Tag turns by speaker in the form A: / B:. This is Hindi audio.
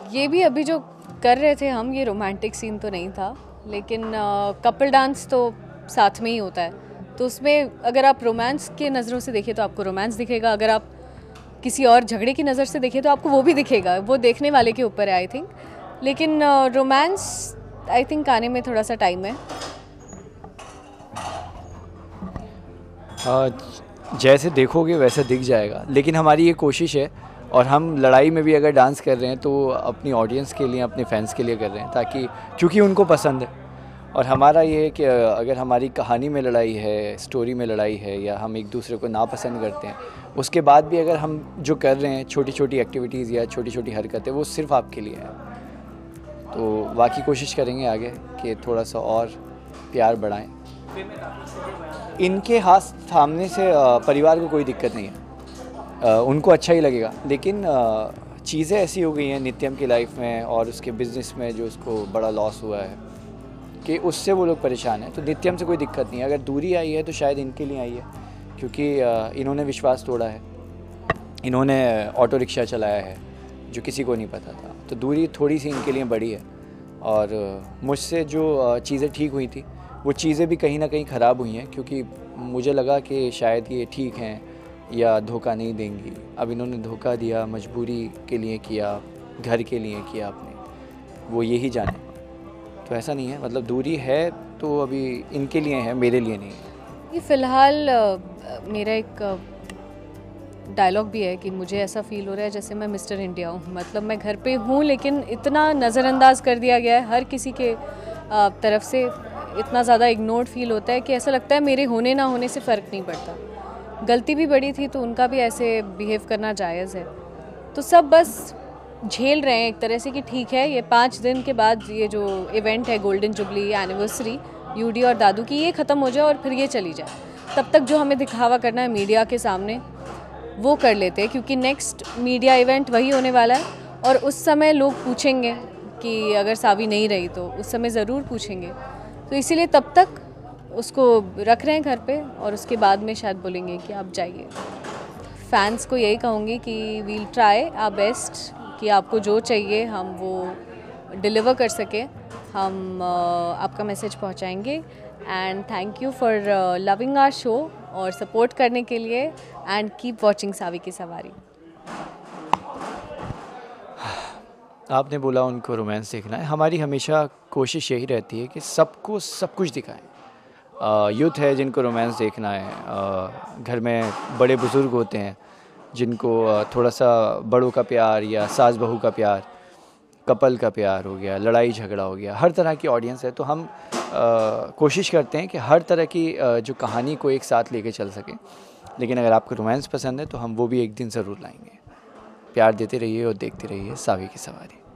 A: ये भी अभी जो कर रहे थे हम, ये रोमांटिक सीन तो नहीं था, लेकिन कपल डांस तो साथ में ही होता है, तो उसमें अगर आप रोमांस के नज़रों से देखिए तो आपको रोमांस दिखेगा, अगर आप किसी और झगड़े की नज़र से देखिए तो आपको वो भी दिखेगा, वो देखने वाले के ऊपर है आई थिंक। लेकिन रोमांस आई थिंक आने में थोड़ा सा टाइम है।
B: जैसे देखोगे वैसा दिख जाएगा, लेकिन हमारी ये कोशिश है, और हम लड़ाई में भी अगर डांस कर रहे हैं तो अपनी ऑडियंस के लिए, अपने फैंस के लिए कर रहे हैं, ताकि क्योंकि उनको पसंद है। और हमारा ये है कि अगर हमारी कहानी में लड़ाई है, स्टोरी में लड़ाई है, या हम एक दूसरे को नापसंद करते हैं, उसके बाद भी अगर हम जो कर रहे हैं छोटी छोटी एक्टिविटीज़ या छोटी छोटी हरकतें, वो सिर्फ आपके लिए है। तो बाकी कोशिश करेंगे आगे कि थोड़ा सा और प्यार बढ़ाएं। इनके हाथ थामने से परिवार को कोई दिक्कत नहीं है, उनको अच्छा ही लगेगा, लेकिन चीज़ें ऐसी हो गई हैं नित्यम की लाइफ में और उसके बिज़नेस में जो उसको बड़ा लॉस हुआ है कि उससे वो लोग परेशान हैं। तो नित्यम से कोई दिक्कत नहीं है, अगर दूरी आई है तो शायद इनके लिए आई है, क्योंकि इन्होंने विश्वास तोड़ा है, इन्होंने ऑटो रिक्शा चलाया है जो किसी को नहीं पता था, तो दूरी थोड़ी सी इनके लिए बड़ी है। और मुझसे जो चीज़ें ठीक हुई थी वो चीज़ें भी कहीं ना कहीं ख़राब हुई हैं, क्योंकि मुझे लगा कि शायद ये ठीक हैं या धोखा नहीं देंगी। अब इन्होंने धोखा दिया, मजबूरी के लिए किया, घर के लिए किया अपने, वो यही जाने। तो ऐसा नहीं है, मतलब दूरी है तो अभी इनके लिए है, मेरे लिए नहीं है।
A: ये फ़िलहाल मेरा एक डायलॉग भी है कि मुझे ऐसा फ़ील हो रहा है जैसे मैं मिस्टर इंडिया हूँ, मतलब मैं घर पे हूँ लेकिन इतना नज़रअंदाज कर दिया गया है हर किसी के तरफ से, इतना ज़्यादा इग्नोर्ड फील होता है कि ऐसा लगता है मेरे होने ना होने से फ़र्क नहीं पड़ता। गलती भी बड़ी थी तो उनका भी ऐसे बिहेव करना जायज़ है, तो सब बस झेल रहे हैं एक तरह से कि ठीक है, ये 5 दिन के बाद ये जो इवेंट है गोल्डन जुबली एनिवर्सरी यूडी और दादू की, ये ख़त्म हो जाए और फिर ये चली जाए। तब तक जो हमें दिखावा करना है मीडिया के सामने वो कर लेते हैं, क्योंकि नेक्स्ट मीडिया इवेंट वही होने वाला है और उस समय लोग पूछेंगे कि अगर सावी नहीं रही तो उस समय ज़रूर पूछेंगे, तो इसीलिए तब तक उसको रख रहे हैं घर पे और उसके बाद में शायद बोलेंगे कि आप जाइए। फैंस को यही कहूँगी कि वील ट्राई आवर बेस्ट कि आपको जो चाहिए हम वो डिलीवर कर सकें, हम आपका मैसेज पहुँचाएंगे। And thank you for loving our show और सपोर्ट करने के लिए, एंड कीप वॉचिंग सावी की सवारी।
B: आपने बोला उनको रोमांस देखना है, हमारी हमेशा कोशिश यही रहती है कि सबको सब कुछ दिखाएं। यूथ है जिनको रोमांस देखना है, घर में बड़े बुज़ुर्ग होते हैं जिनको थोड़ा सा बड़ों का प्यार या सास बहू का प्यार, कपल का प्यार हो गया, लड़ाई झगड़ा हो गया, हर तरह की ऑडियंस है। तो हम कोशिश करते हैं कि हर तरह की जो कहानी को एक साथ लेके चल सकें। लेकिन अगर आपको रोमांस पसंद है तो हम वो भी एक दिन ज़रूर लाएंगे। प्यार देते रहिए और देखते रहिए सावी की सवारी।